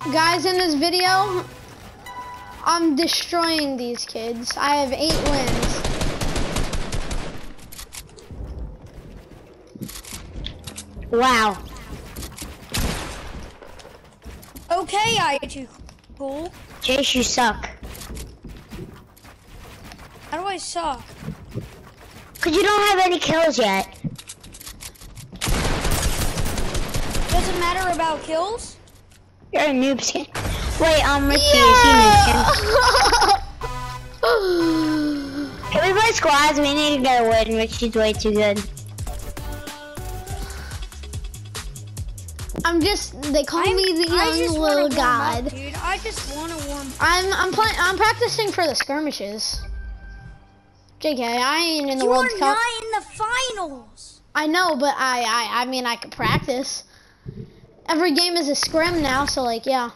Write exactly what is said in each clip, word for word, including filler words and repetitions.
Guys, in this video, I'm destroying these kids. I have eight wins. Wow. Okay, I too cool. Chase, you suck. How do I suck? Cause you don't have any kills yet. Does it matter about kills? You're a noob skin. Wait, um, Richie, Yeah! is he noob skin? Can we play squads? We need to get a win. Richie's way too good. I'm just, they call I'm, me the I young just little wanna god. warm up, dude. I just want to warm up. I'm, I'm playing, I'm practicing for the skirmishes. J K, I ain't in the You World are Cup. not in the finals. I know, but I, I, I mean, I could practice. Every game is a scrim now, so like, yeah.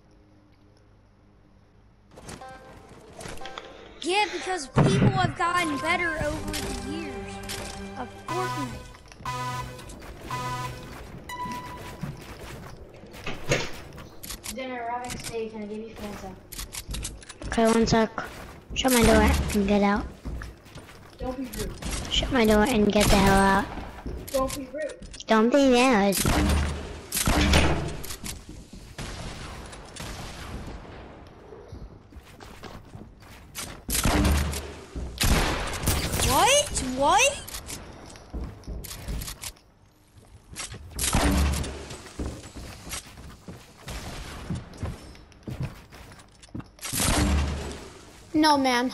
Yeah, because people have gotten better over the years of Fortnite. Dinner, rabbit steak, and I give you Fanta. Okay, one sec. Shut my door and get out. Don't be rude. Shut my door and get the hell out. Don't be rude. Don't be mad. What? What? No, man.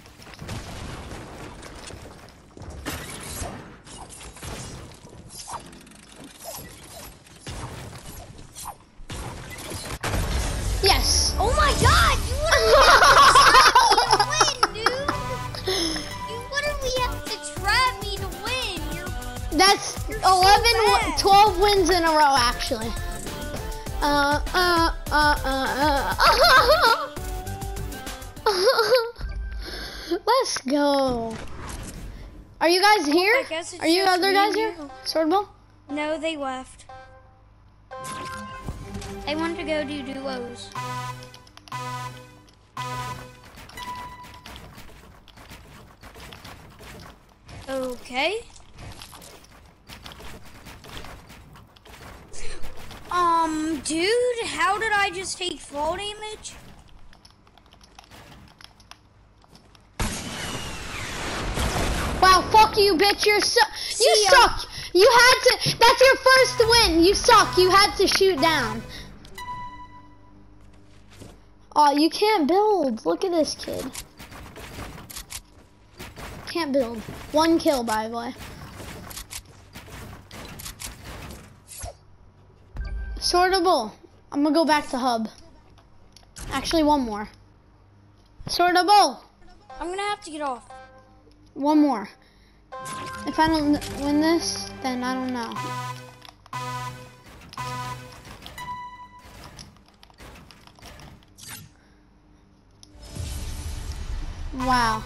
Yes. Oh my god! You literally have to win, dude! You literally have to trap me to win! You're, That's You're so eleven, bad. twelve wins in a row, actually. Uh, uh, uh, uh, uh. Let's go. Are you guys here? I guess it's Are you just other me guys and here? you. Swordball? no, they left. They wanted to go do duos. Okay. Um, dude, how did I just take fall damage? Wow, fuck you, bitch. You're so, you See ya. suck. You had to, that's your first win. You suck. You had to shoot down. Oh, you can't build. Look at this kid. Can't build. One kill, by the way. Sortable. I'm gonna go back to hub. Actually, one more. Sortable. I'm gonna have to get off. One more. If I don't win this, then I don't know. Wow.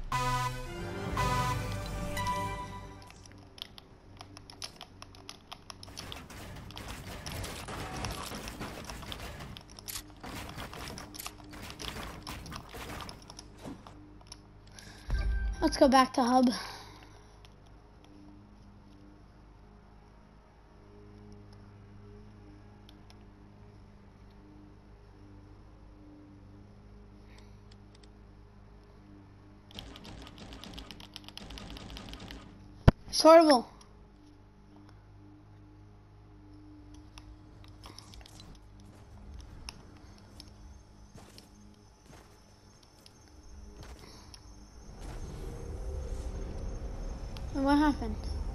Let's go back to hub. Sortable. What happened?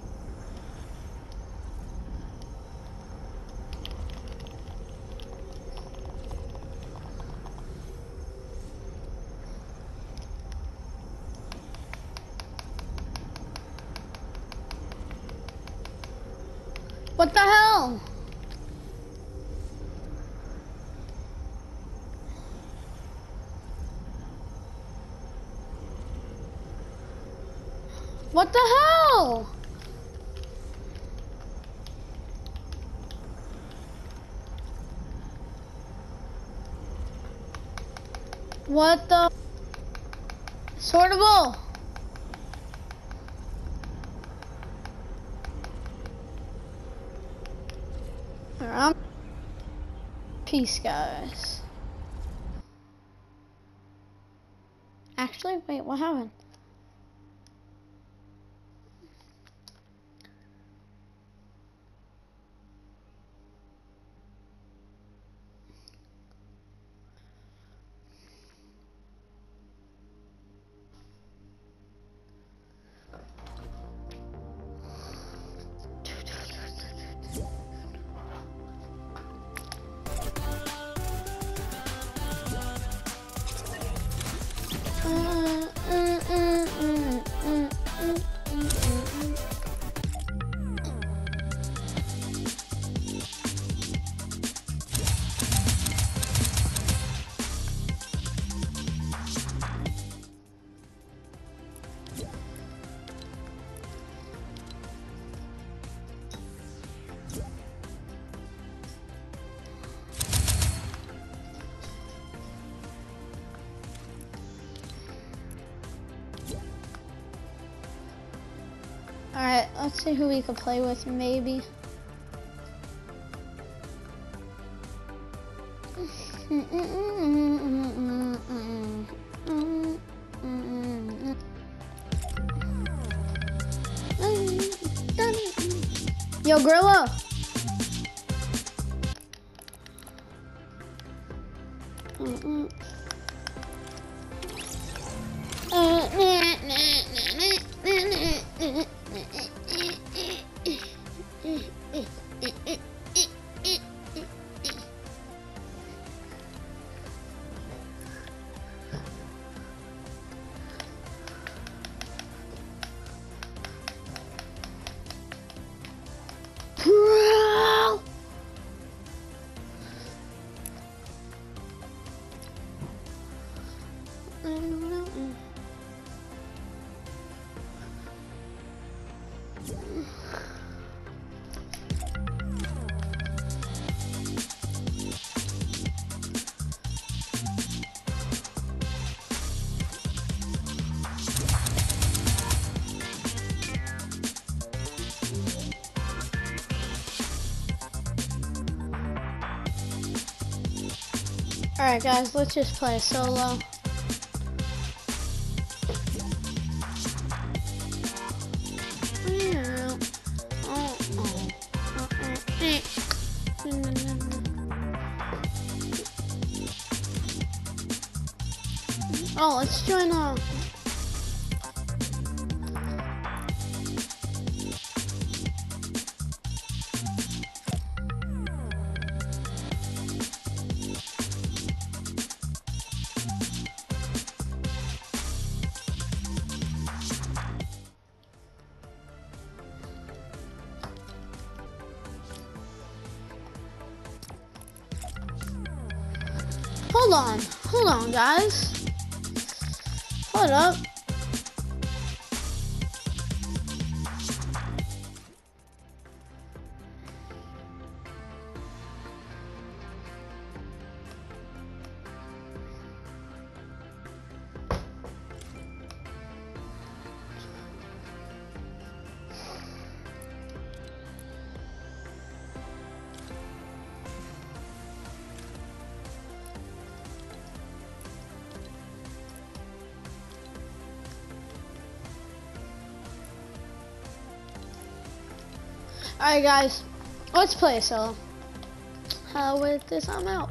What the hell? What the hell? What the? Sortable. Alright. Peace, guys. Actually, wait, what happened? Alright, let's see who we could play with, maybe. Yo, Gorilla! Alright guys, let's just play solo. Oh, let's join a... Hold on, hold on guys. Hold up. Alright guys, let's play solo. Uh, with this, I'm out.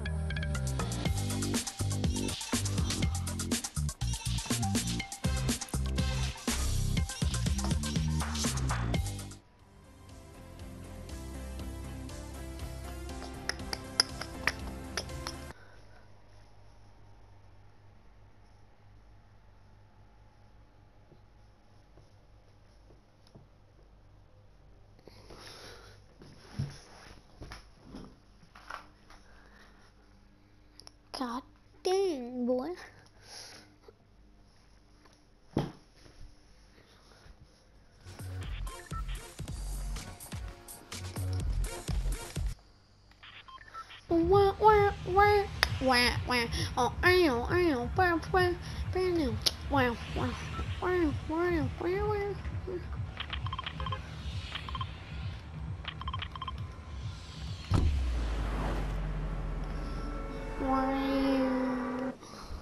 God dang, boy. Wah, wah, wah. Wah, wah. Oh, ow, ow, wow, wow, wow, wow, wow, wow, wow, wow, wow. Wow.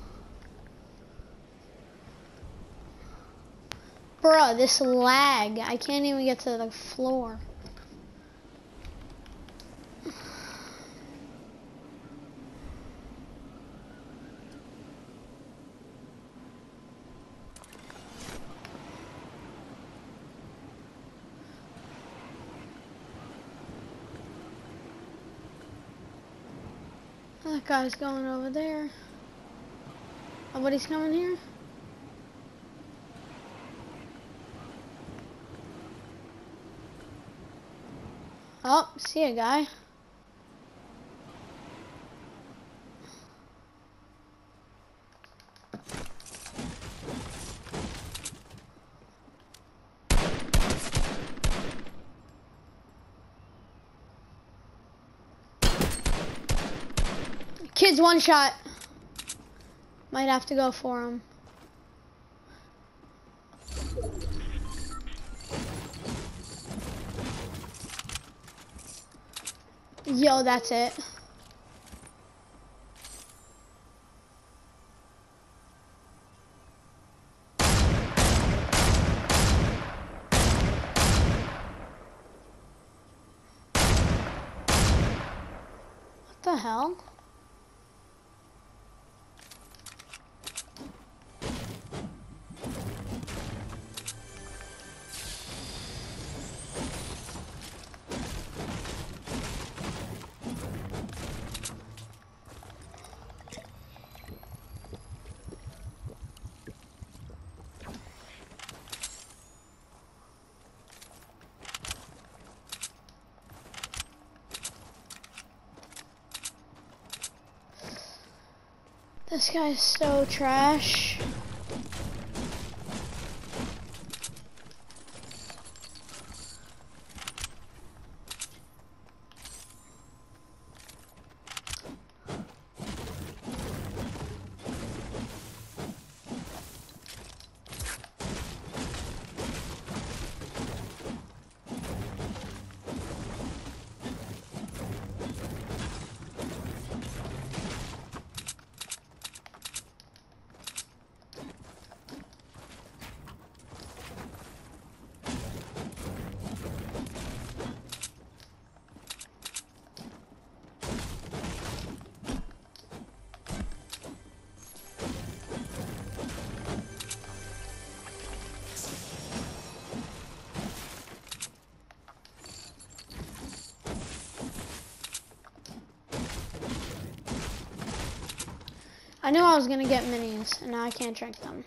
Bruh, this lag. I can't even get to the floor. That guy's going over there. Nobody's coming here? Oh, see a guy. Kid's one shot. Might have to go for him. Yo, that's it. What the hell? This guy's so trash. I knew I was gonna get minis, and now I can't drink them.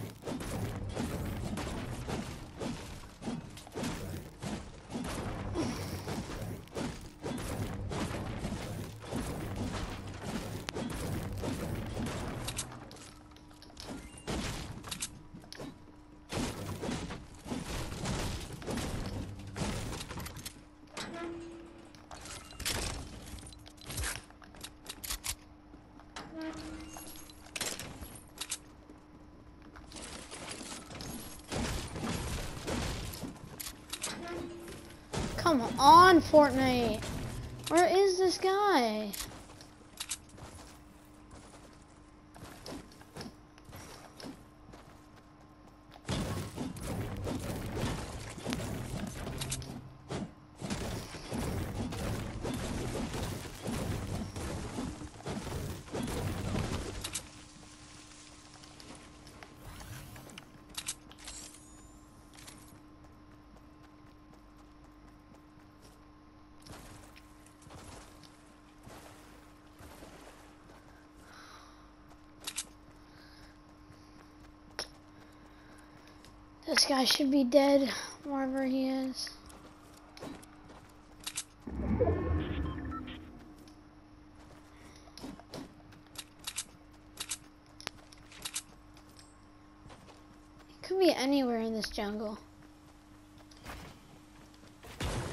Come on, Fortnite. Where is this guy? This guy should be dead, wherever he is. He could be anywhere in this jungle.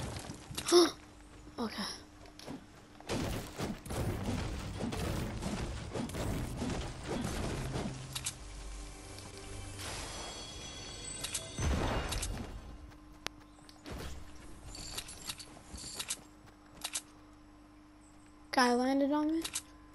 Okay. Guy landed on me.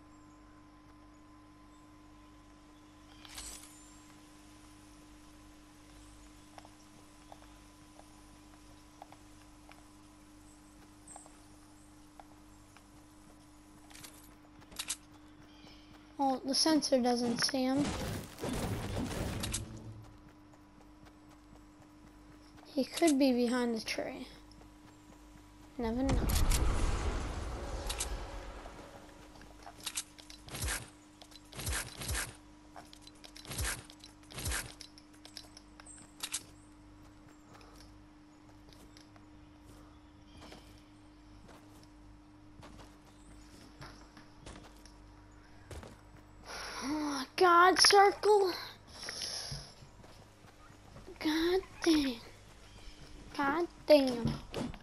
Well, the sensor doesn't see him. He could be behind the tree. Never know. Oh, God, circle. God damn. God damn.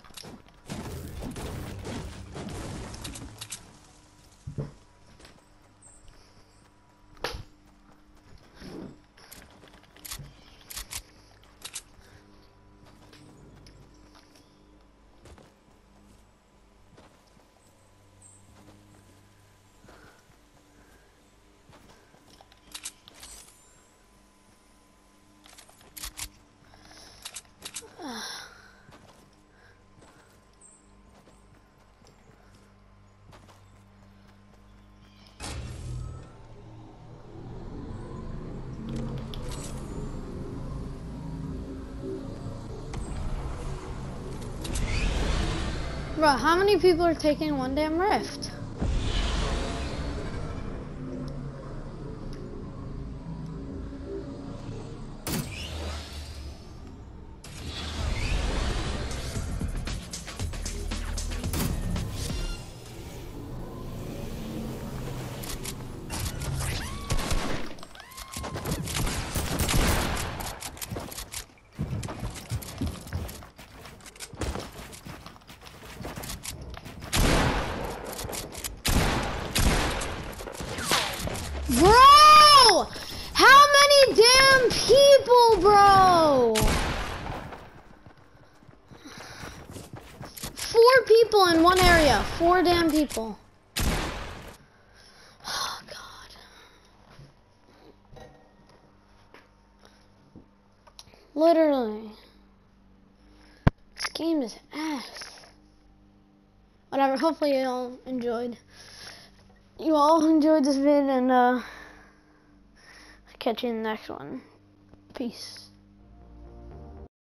Bro, how many people are taking one damn rift? Bro! How many damn people, bro? Four people in one area. Four damn people. Oh, God. Literally. This game is ass. Whatever, hopefully you all enjoyed. You all enjoyed this vid, and uh, I'll catch you in the next one. Peace.